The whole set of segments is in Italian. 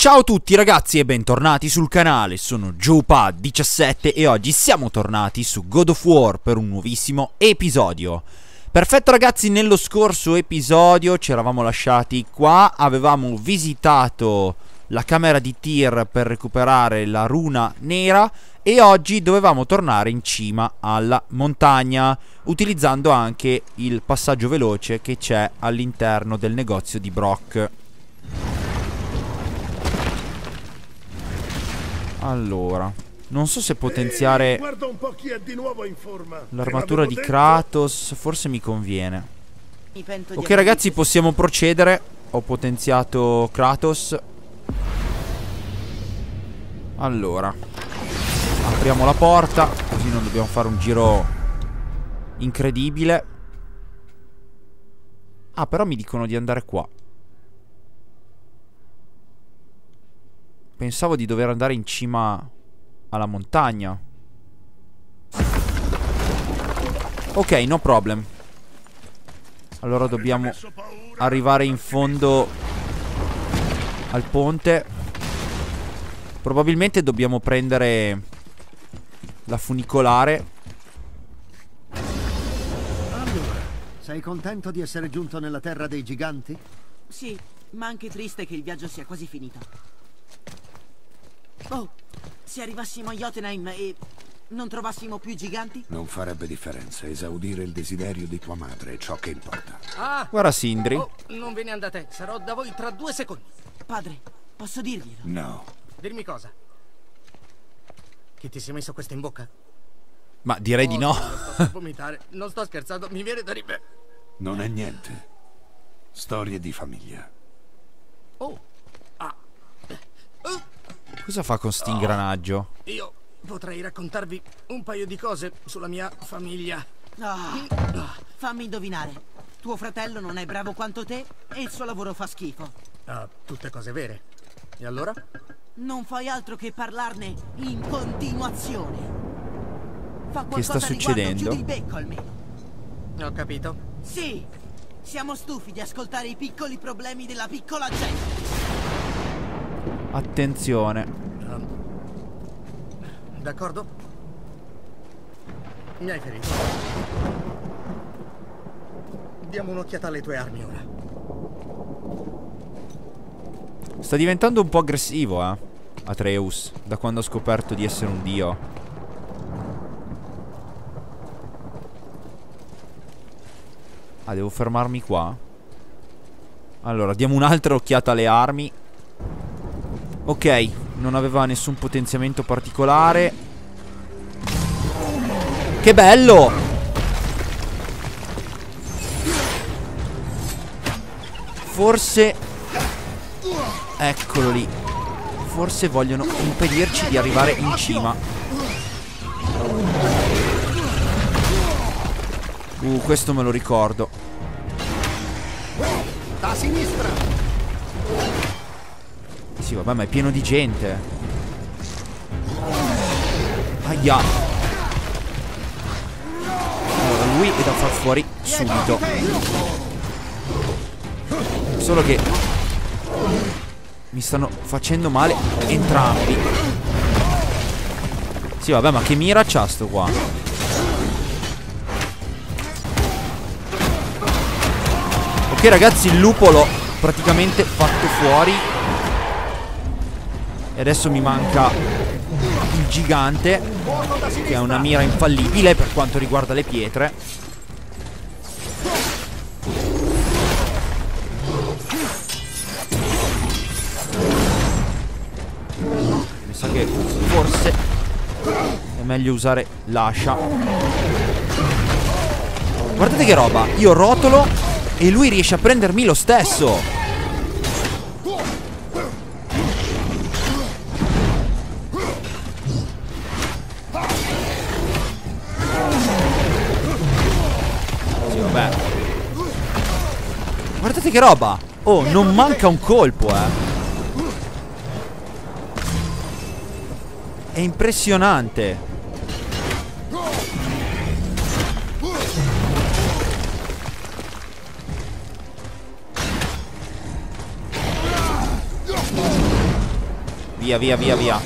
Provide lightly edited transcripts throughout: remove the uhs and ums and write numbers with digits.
Ciao a tutti ragazzi e bentornati sul canale, sono JoePad17 e oggi siamo tornati su God of War per un nuovissimo episodio. Perfetto ragazzi, nello scorso episodio ci eravamo lasciati qua, avevamo visitato la camera di Tyr per recuperare la runa nera e oggi dovevamo tornare in cima alla montagna, utilizzando anche il passaggio veloce che c'è all'interno del negozio di Brok. Allora, non so se potenziare l'armatura di Kratos, forse mi conviene. Ok ragazzi, possiamo procedere. Ho potenziato Kratos. Allora, apriamo la porta, così non dobbiamo fare un giro incredibile. Ah, però mi dicono di andare qua. Pensavo di dover andare in cima alla montagna. Ok, no problem. Allora dobbiamo arrivare in fondo al ponte. Probabilmente dobbiamo prendere la funicolare. Allora, sei contento di essere giunto nella terra dei giganti? Sì, ma anche triste che il viaggio sia quasi finito. Oh, se arrivassimo a Jotunheim e non trovassimo più i giganti? Non farebbe differenza. Esaudire il desiderio di tua madre è ciò che importa. Ah! Guarda Sindri. Oh, non ve ne andate. Sarò da voi tra 2 secondi. Padre, posso dirglielo? No. Dirmi cosa? Che ti sei messo questo in bocca? Ma direi di no. Sto per vomitare. Non sto scherzando, mi viene da ridere. Non è niente. Storie di famiglia. Oh. Ah. Cosa fa con st'ingranaggio? Io potrei raccontarvi un paio di cose sulla mia famiglia. Fammi indovinare. Tuo fratello non è bravo quanto te e il suo lavoro fa schifo. Tutte cose vere. E allora? Non fai altro che parlarne in continuazione. Fa qualcosa Che sta succedendo? Chiudi il becco almeno. Ho capito. Sì, siamo stufi di ascoltare i piccoli problemi della piccola gente. Attenzione. D'accordo? Mi hai ferito. Diamo un'occhiata alle tue armi ora. Sta diventando un po' aggressivo, Atreus, da quando ha scoperto di essere un dio. Ah, devo fermarmi qua? Allora, diamo un'altra occhiata alle armi. Ok, non aveva nessun potenziamento particolare. Che bello! Forse... Eccolo lì. Forse vogliono impedirci di arrivare in cima. Questo me lo ricordo. Da sinistra! Sì, vabbè, ma è pieno di gente. Aia. Allora, lui è da far fuori subito. Solo che mi stanno facendo male entrambi. Sì, vabbè, ma che mira c'ha sto qua? Ok, ragazzi, il lupo l'ho praticamente fatto fuori. E adesso mi manca il gigante, che ha una mira infallibile per quanto riguarda le pietre. Mi sa che forse è meglio usare l'ascia. Guardate che roba, io rotolo e lui riesce a prendermi lo stesso. Guardate che roba. Oh, non manca un colpo, È impressionante. Via, via, via, via.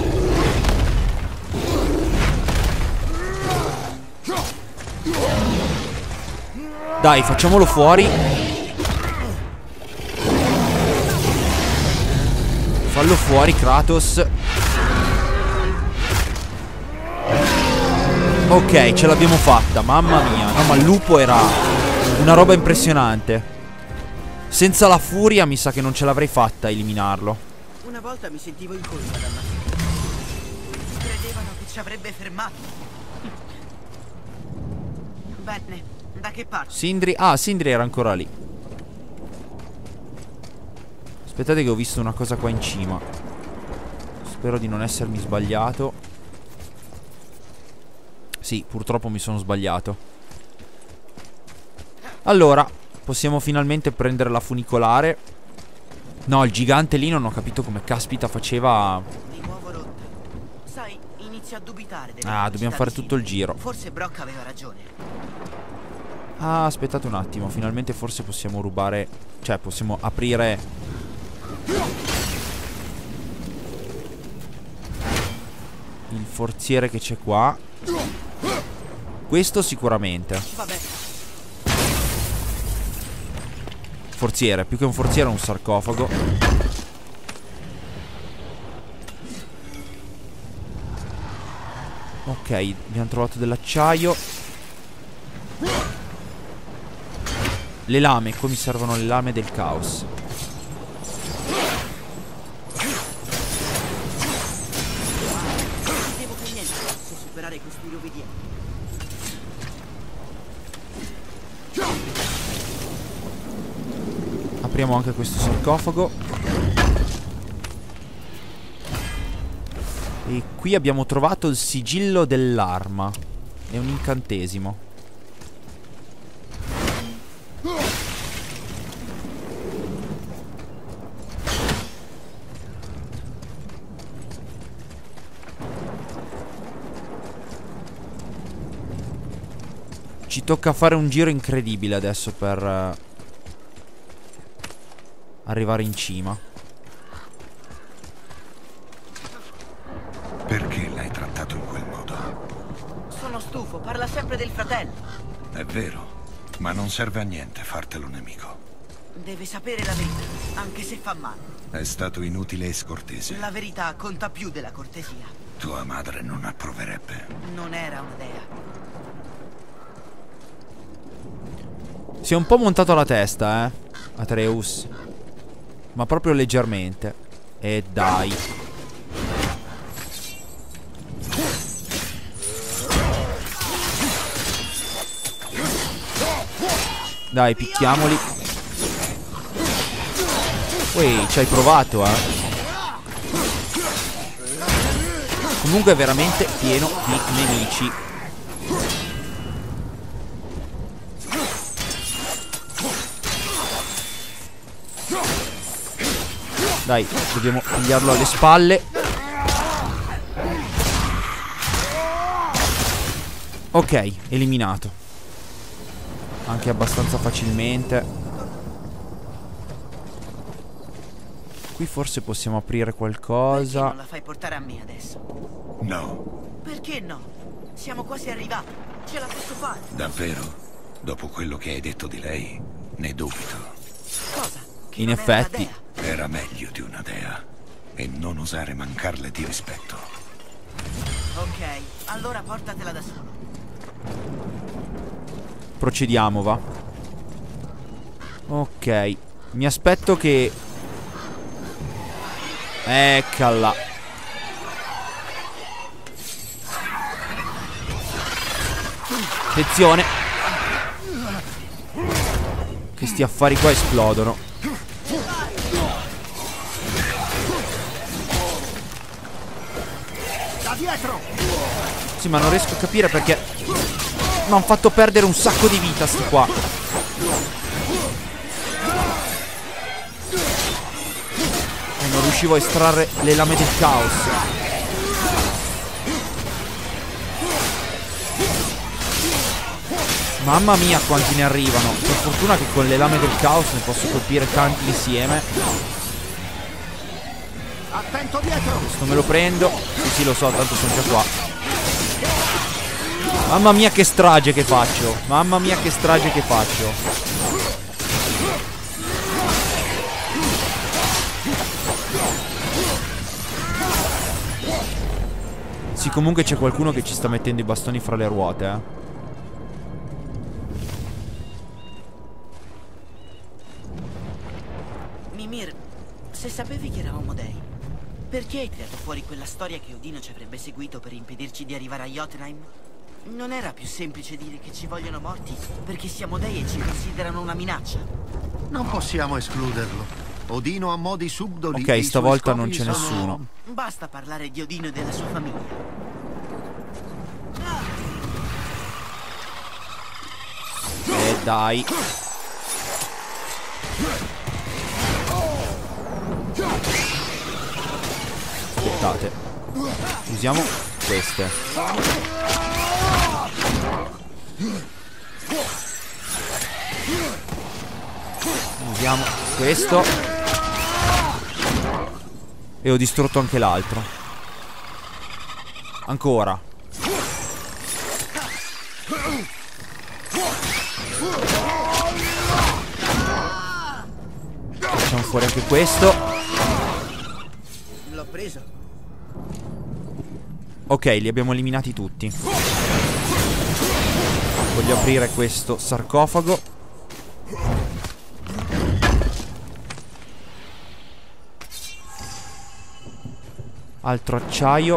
Dai, facciamolo fuori. Fallo fuori, Kratos. Ok, ce l'abbiamo fatta, mamma mia. No, ma il lupo era una roba impressionante. Senza la furia mi sa che non ce l'avrei fatta a eliminarlo. Una volta mi sentivo in colpa dal massimo. Credevano che ci avrebbe fermato. Bene, da che parte? Sindri, ah, Sindri era ancora lì. Aspettate che ho visto una cosa qua in cima. Spero di non essermi sbagliato. Sì, purtroppo mi sono sbagliato. Allora, possiamo finalmente prendere la funicolare. No, il gigante lì non ho capito come caspita faceva. Mi muovo rotta. Sai, inizio a dubitare delle Ah, dobbiamo fare capacità di tutto il Sindri. giro. Forse Brock aveva ragione. Ah, aspettate un attimo. Finalmente forse possiamo rubare. Cioè, possiamo aprire. Il forziere che c'è qua. Questo sicuramente. Vabbè, Forziere, più che un forziere è un sarcofago. Ok, abbiamo trovato dell'acciaio. Le lame, qua mi servono le lame del caos. non devo che niente se superare questi rubidieri. Apriamo anche questo sarcofago. E qui abbiamo trovato il sigillo dell'arma. È un incantesimo. Ci tocca fare un giro incredibile adesso per arrivare in cima. Perché l'hai trattato in quel modo? Sono stufo, parla sempre del fratello. È vero, ma non serve a niente fartelo nemico. Deve sapere la verità, anche se fa male. È stato inutile e scortese. La verità conta più della cortesia. Tua madre non approverebbe. Non era una dea. Si è un po' montato la testa, Atreus. Ma proprio leggermente. E dai. Dai, picchiamoli. Uè, ci hai provato, Comunque è veramente pieno di nemici. Dai, dobbiamo pigliarlo alle spalle. Ok, eliminato. Anche abbastanza facilmente. Qui forse possiamo aprire Perché qualcosa. non la fai portare a me adesso? No, Perché no? Siamo quasi arrivati. Ce la posso fare. davvero? Dopo quello che hai detto di lei, ne dubito. Cosa? Che In non era una effetti. dea? Era meglio di una dea. E non osare mancarle di rispetto. Ok, allora portatela da solo. Procediamo, va. Ok. Mi aspetto che... Eccola. Attenzione. Che sti affari qua esplodono. Da dietro! Sì, ma non riesco a capire perché mi hanno fatto perdere un sacco di vita sti qua. E non riuscivo a estrarre le lame del caos. Mamma mia quanti ne arrivano. Per fortuna che con le lame del caos ne posso colpire tanti insieme. Attento dietro! Questo me lo prendo. Sì, lo so, tanto sono già qua. Mamma mia che strage che faccio. Mamma mia che strage che faccio. Sì, comunque c'è qualcuno che ci sta mettendo i bastoni fra le ruote, Mimir, se sapevi che eravamo dei, perché hai tirato fuori quella storia che Odino ci avrebbe seguito per impedirci di arrivare a Jotunheim? Non era più semplice dire che ci vogliono morti perché siamo dei e ci considerano una minaccia? Non possiamo escluderlo. Odino ha modi subdoli. Ok, e i suoi stavolta non scopi c'è sono- nessuno. Basta parlare di Odino e della sua famiglia. Dai. Aspettate. Usiamo queste. Usiamo questo. E ho distrutto anche l'altro. Ancora. Facciamo fuori anche questo. L'ho preso. Ok, li abbiamo eliminati tutti. Voglio aprire questo sarcofago. Altro acciaio.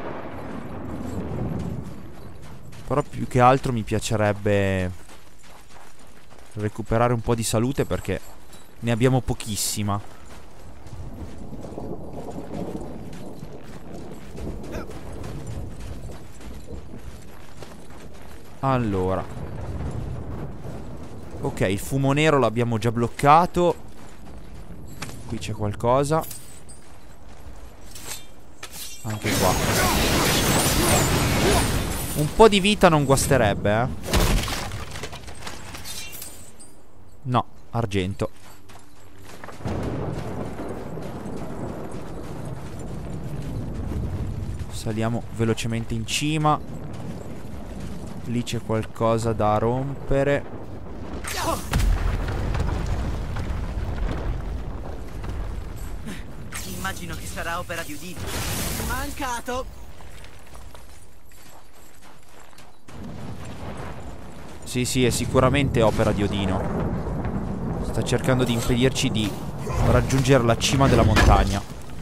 Però più che altro mi piacerebbe recuperare un po' di salute perché ne abbiamo pochissima. Allora. Ok, il fumo nero l'abbiamo già bloccato. Qui c'è qualcosa. Anche qua. Un po' di vita non guasterebbe, eh. No, argento. Saliamo velocemente in cima. Lì c'è qualcosa da rompere. Immagino che sarà opera di Odino. Mancato! Sì, sì, è sicuramente opera di Odino. Sta cercando di impedirci di raggiungere la cima della montagna.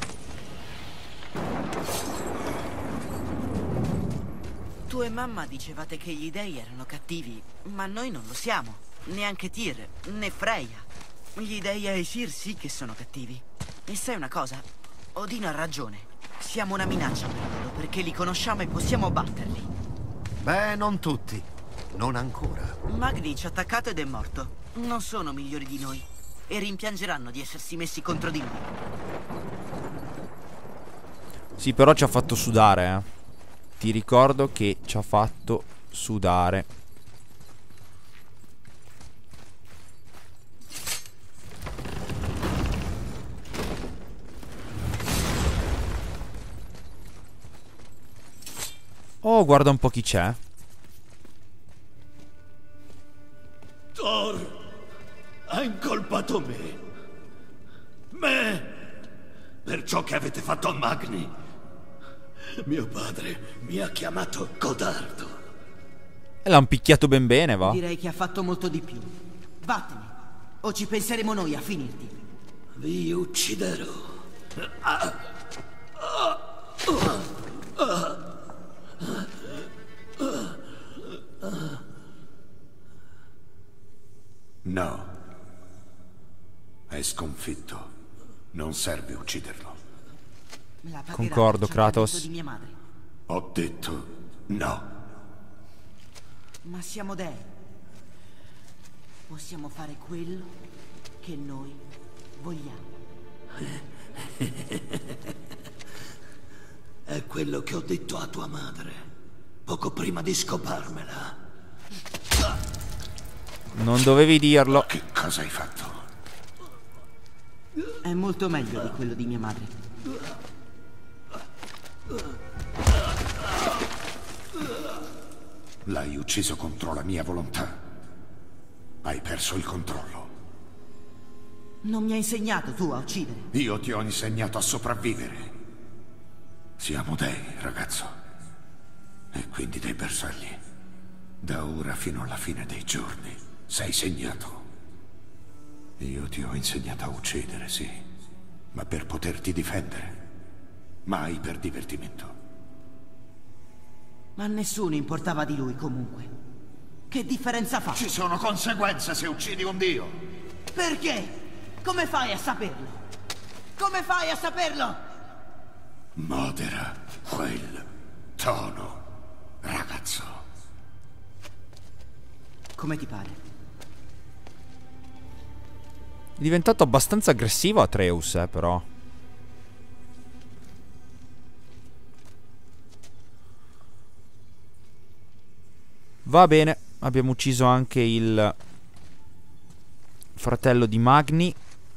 Tu e mamma dicevate che gli dei erano cattivi, ma noi non lo siamo. Neanche Tyr, né Freya. Gli dei Aesir sì che sono cattivi. E sai una cosa? Odino ha ragione. Siamo una minaccia per loro perché li conosciamo e possiamo batterli. Beh, non tutti. Non ancora. Magni ci ha attaccato ed è morto. Non sono migliori di noi. E rimpiangeranno di essersi messi contro di noi. Sì, però ci ha fatto sudare, eh. Ti ricordo che ci ha fatto sudare. Oh, guarda un po' chi c'è. Thor ha incolpato me. Me! Per ciò che avete fatto a Magni. Mio padre mi ha chiamato codardo. E l'ha picchiato ben bene, va. Direi che ha fatto molto di più. Vattene, o ci penseremo noi a finirti. Vi ucciderò. No. È sconfitto. Non serve ucciderlo. La pagherà Concordo, per ciò che ha Kratos. detto di mia madre. Ho detto no. Ma siamo dei. Possiamo fare quello che noi vogliamo. È quello che ho detto a tua madre poco prima di scoparmela. Non dovevi dirlo. Che cosa hai fatto? È molto meglio di quello di mia madre. L'hai ucciso contro la mia volontà. Hai perso il controllo. Non mi hai insegnato tu a uccidere. Io ti ho insegnato a sopravvivere. Siamo dei, ragazzo. E quindi dei bersagli. Da ora fino alla fine dei giorni sei segnato. Io ti ho insegnato a uccidere, sì, ma per poterti difendere. Mai per divertimento. Ma a nessuno importava di lui comunque. Che differenza fa? Ci sono conseguenze se uccidi un dio. Perché? Come fai a saperlo? Come fai a saperlo? Modera quel tono, ragazzo. Come ti pare? È diventato abbastanza aggressivo Atreus, però. Va bene, abbiamo ucciso anche il fratello di Magni.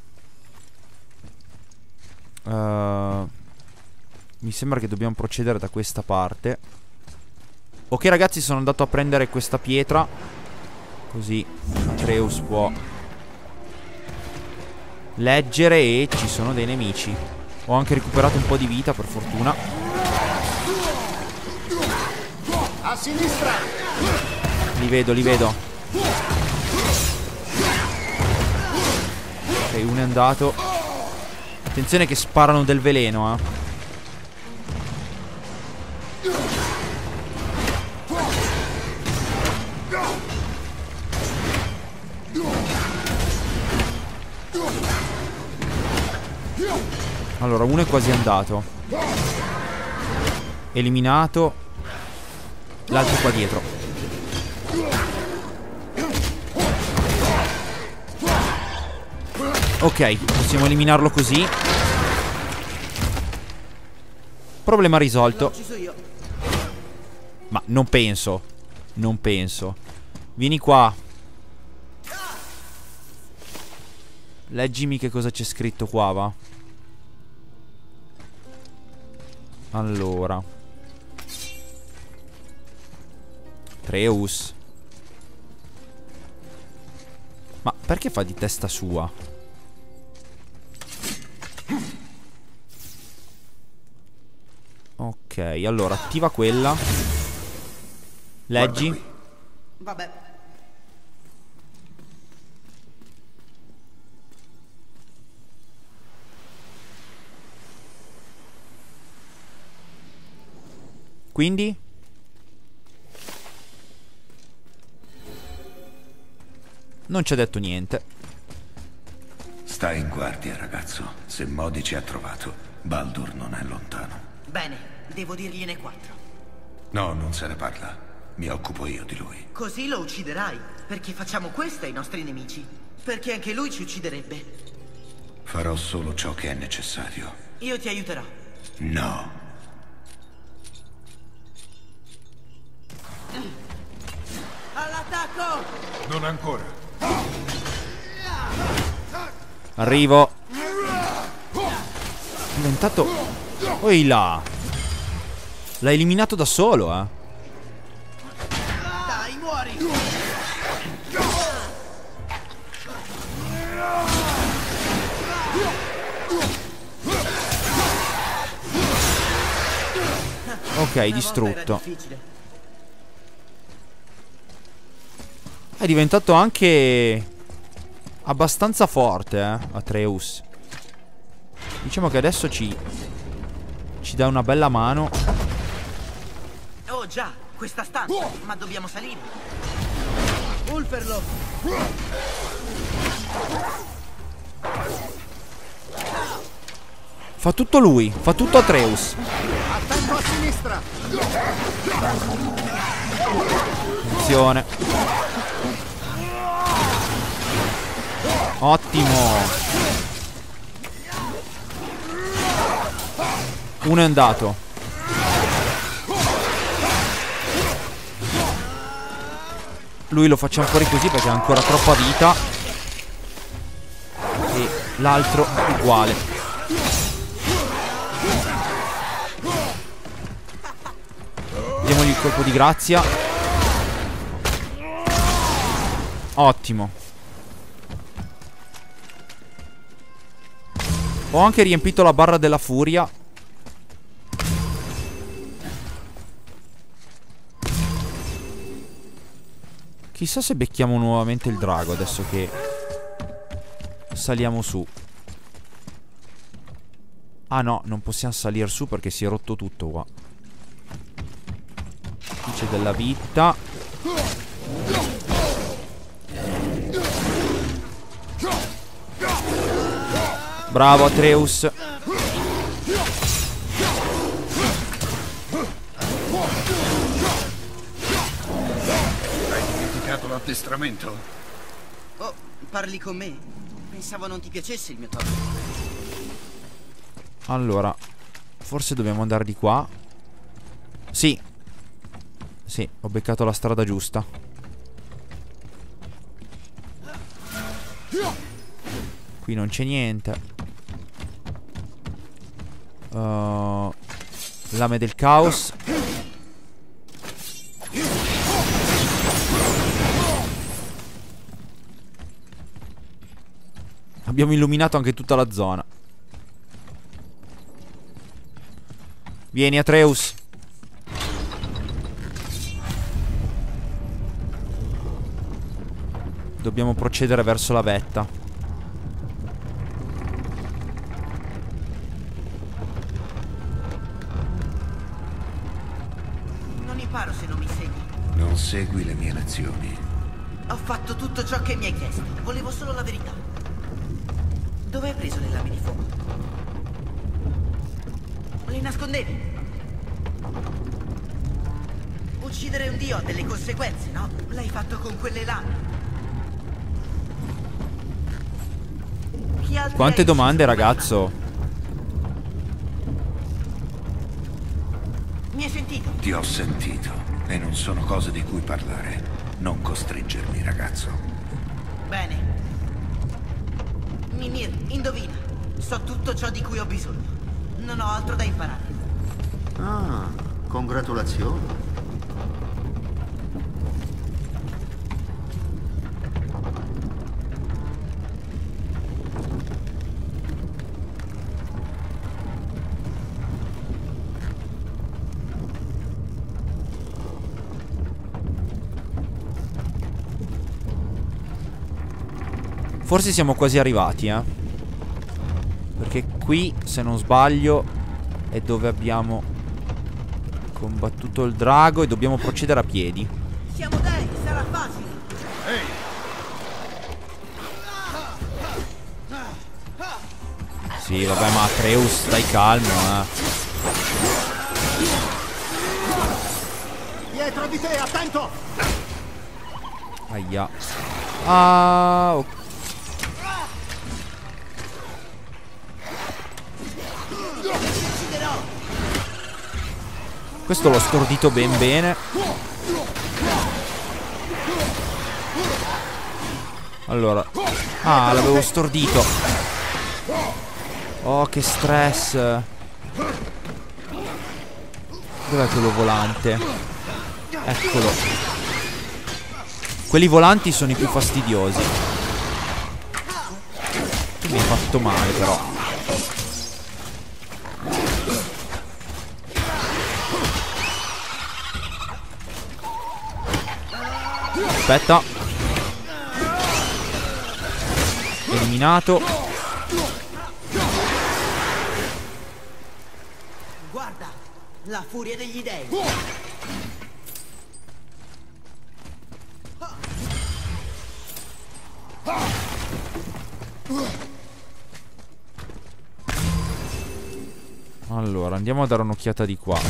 Mi sembra che dobbiamo procedere da questa parte. Ok ragazzi, sono andato a prendere questa pietra, così Atreus può leggere e ci sono dei nemici. Ho anche recuperato un po' di vita, per fortuna. A sinistra! Li vedo, li vedo. Ok, uno è andato. Attenzione che sparano del veleno, Allora, uno è quasi andato. Eliminato. L'altro qua dietro. Ok, possiamo eliminarlo così. Problema risolto. Ma non penso. Non penso. Vieni qua. Leggimi che cosa c'è scritto qua, va. Allora, Atreus. Ma perché fa di testa sua? Ok, allora attiva quella. Leggi. Vabbè. Quindi? Non ci ha detto niente. Stai in guardia, ragazzo. Se Modi ci ha trovato, Baldur non è lontano. Bene, devo dirgliene 4. No, non se ne parla. Mi occupo io di lui. Così lo ucciderai, perché facciamo questo ai nostri nemici. Perché anche lui ci ucciderebbe. Farò solo ciò che è necessario. Io ti aiuterò. No. All'attacco! Non ancora. Arrivo. È diventato... Oi là. L'ha eliminato da solo, Dai, muori! Ok, distrutto. È diventato anche abbastanza forte, Atreus. Diciamo che adesso ci dà una bella mano. Oh già, questa stanza, ma dobbiamo salire. Ulferlo! Fa tutto lui, fa tutto Atreus. Attento a sinistra! Attenzione. Ottimo. Uno è andato. Lui lo facciamo fuori così perché ha ancora troppa vita. E l'altro uguale. il colpo di grazia. Ottimo. Ho anche riempito la barra della furia. Chissà se becchiamo nuovamente il drago adesso che saliamo su. Ah no, non possiamo salire su perché si è rotto tutto qua. Qui c'è della vita. Bravo Atreus. Hai dimenticato l'addestramento? Oh, parli con me? Pensavo non ti piacesse il mio tono. Allora, forse dobbiamo andare di qua. Sì. Sì, ho beccato la strada giusta. Qui non c'è niente. Lame del caos. Abbiamo illuminato anche tutta la zona. Vieni Atreus. Dobbiamo procedere verso la vetta. Non imparo se non mi segui. Non segui le mie lezioni. Ho fatto tutto ciò che mi hai chiesto. Volevo solo la verità. Dove hai preso le lame di fuoco? Le nascondevi? Uccidere un dio ha delle conseguenze, no? L'hai fatto con quelle lame. Chi altri Quante hai domande, ucciso con ragazzo. quelle lame? Mi hai sentito? Ti ho sentito e non sono cose di cui parlare. Non costringermi, ragazzo. Bene. Mimir, indovina. So tutto ciò di cui ho bisogno. Non ho altro da imparare. Ah, congratulazioni. Forse siamo quasi arrivati, perché qui, se non sbaglio, è dove abbiamo combattuto il drago e dobbiamo procedere a piedi. Siamo dei, sarà facile. Sì, vabbè, ma Atreus, stai calmo, Dietro di te, attento! Aia. Ah, ok. Questo l'ho stordito ben bene. Allora. Ah, l'avevo stordito. Oh, che stress. Dov'è quello volante? Eccolo. Quelli volanti sono i più fastidiosi. Tu mi hai fatto male, però. Aspetta. Eliminato. Guarda, la furia degli dei. Allora, andiamo a dare un'occhiata di qua.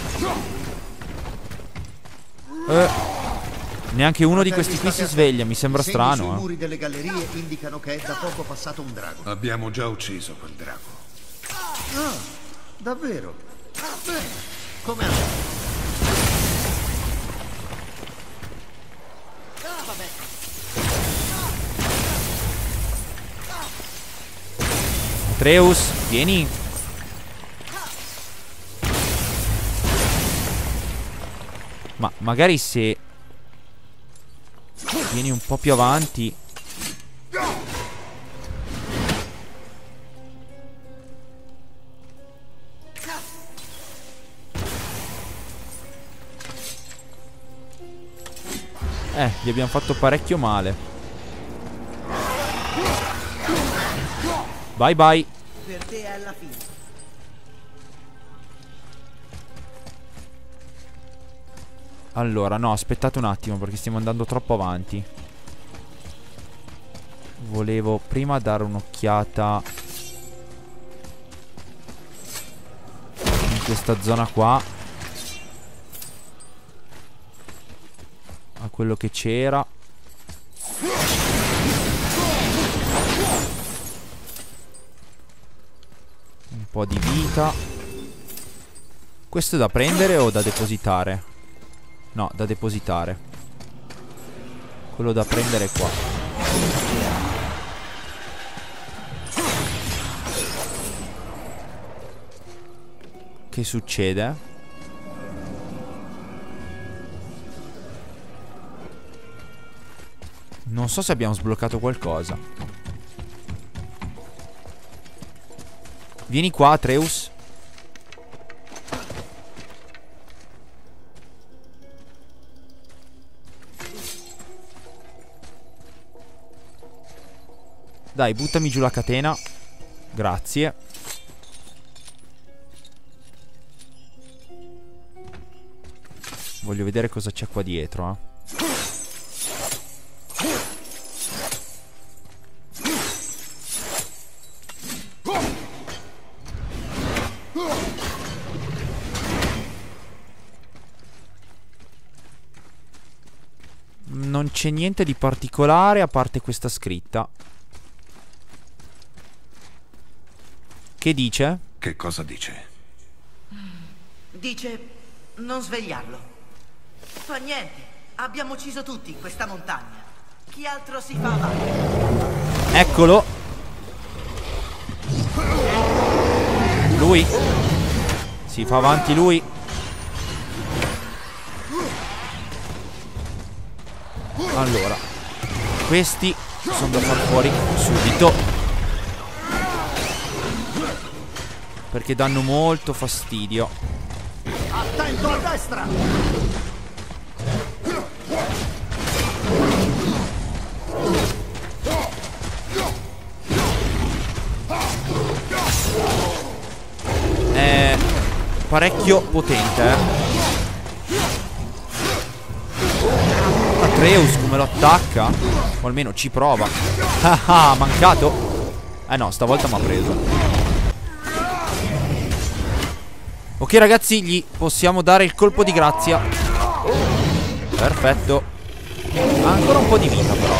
Neanche uno di questi qui si sveglia, mi sembra strano. I muri delle gallerie indicano che è da poco passato un drago. Abbiamo già ucciso quel drago. Ah, davvero? Come andava? Atreus, vieni. Ma magari se vieni un po' più avanti. Gli abbiamo fatto parecchio male. Bye bye. Per te è alla fine. Allora, no, aspettate un attimo perché stiamo andando troppo avanti. Volevo prima dare un'occhiata in questa zona qua a quello che c'era. Un po' di vita. Questo è da prendere o da depositare? No, da depositare. Quello da prendere è qua. Che succede? Non so se abbiamo sbloccato qualcosa. Vieni qua, Atreus. Dai, buttami giù la catena. Grazie. Voglio vedere cosa c'è qua dietro, eh. Non c'è niente di particolare a parte questa scritta. Che dice? Che cosa dice? Dice non svegliarlo. Fa niente. Abbiamo ucciso tutti in questa montagna. Chi altro si fa avanti? Eccolo. Lui. Si fa avanti lui. Allora, questi sono da far fuori subito, perché danno molto fastidio. Attento a destra! È parecchio potente, eh. Atreus come lo attacca? O almeno ci prova. Ah, mancato? Eh no, stavolta mi ha preso. Ok ragazzi, gli possiamo dare il colpo di grazia. Perfetto. Ha ancora un po' di vita però,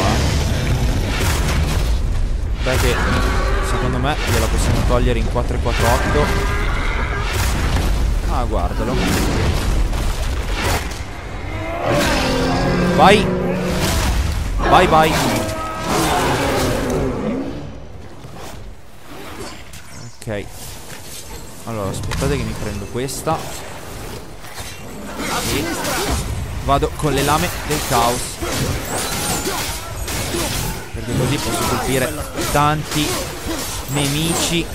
Beh, che secondo me gliela possiamo togliere in 4 e 4 8. Ah, guardalo. Vai. Vai, vai. Ok. Allora, aspettate che mi prendo questa. E vado con le lame del caos, perché così posso colpire tanti nemici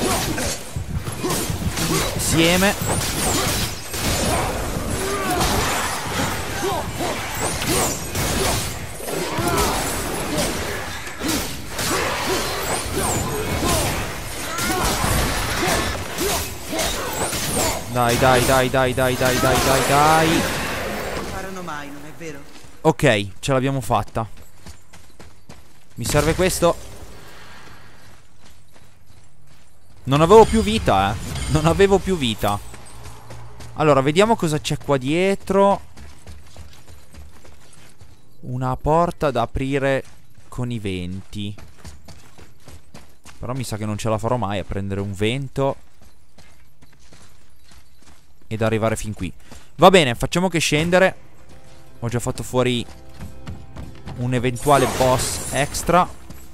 insieme. Dai, dai, dai, dai, dai, dai, dai, dai, dai. Non faranno mai, non è vero? Ok, ce l'abbiamo fatta. Mi serve questo. Non avevo più vita, Non avevo più vita. Allora, vediamo cosa c'è qua dietro. Una porta da aprire con i venti. Però mi sa che non ce la farò mai a prendere un vento ed arrivare fin qui. Va bene, facciamo che scendere. Ho già fatto fuori un eventuale boss extra.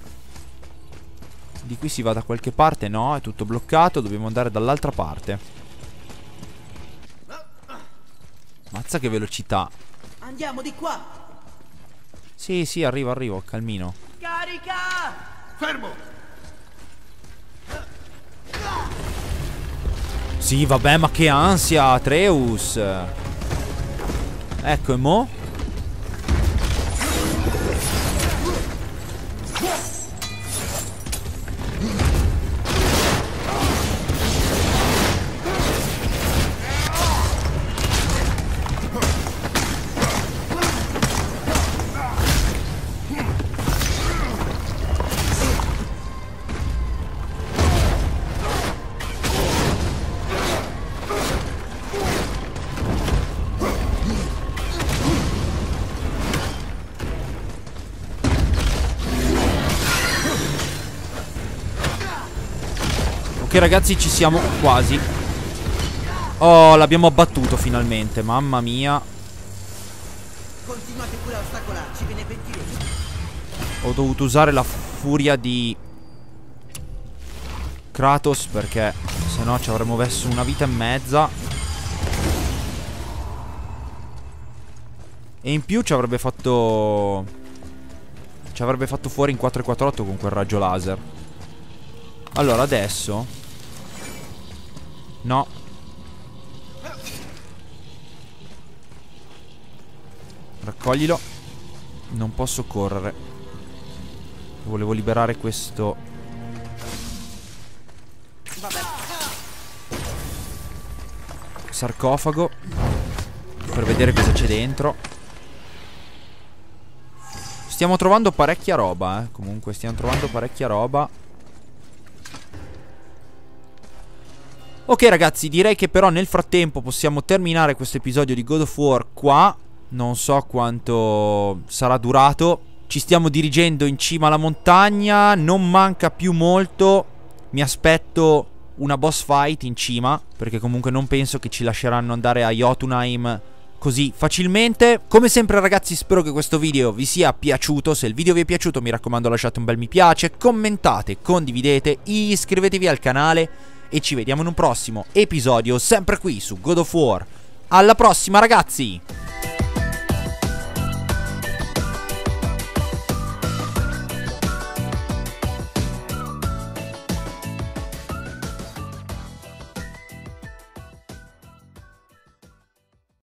Di qui si va da qualche parte? No, è tutto bloccato. Dobbiamo andare dall'altra parte. Ma Mazza che velocità. Andiamo di qua. Sì, sì, arrivo, calmino. Carica! Fermo! Sì, vabbè, ma che ansia, Atreus. Ecco, e mo'? Ok ragazzi, ci siamo quasi. Oh, l'abbiamo abbattuto finalmente. Mamma mia. Continuate pure a ostacolarci, ve ne pentirete. Ho dovuto usare la furia di Kratos, perché se no ci avremmo messo una vita e mezza. E in più ci avrebbe fatto fuori in 448 con quel raggio laser. Allora adesso no. Raccoglilo. Non posso correre. Volevo liberare questo. Sarcofago per vedere cosa c'è dentro. Stiamo trovando parecchia roba, comunque stiamo trovando parecchia roba. Ok ragazzi, direi che però nel frattempo possiamo terminare questo episodio di God of War qua. Non so quanto sarà durato. Ci stiamo dirigendo in cima alla montagna. Non manca più molto. Mi aspetto una boss fight in cima, perché comunque non penso che ci lasceranno andare a Jotunheim così facilmente. Come sempre ragazzi, spero che questo video vi sia piaciuto. Se il video vi è piaciuto, mi raccomando, lasciate un bel mi piace, commentate, condividete, iscrivetevi al canale e ci vediamo in un prossimo episodio sempre qui su God of War. Alla prossima ragazzi!